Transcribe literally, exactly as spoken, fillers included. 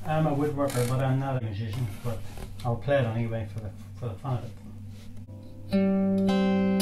I'm a woodworker, but I'm not a musician, but I'll play it anyway for the, for the fun of it.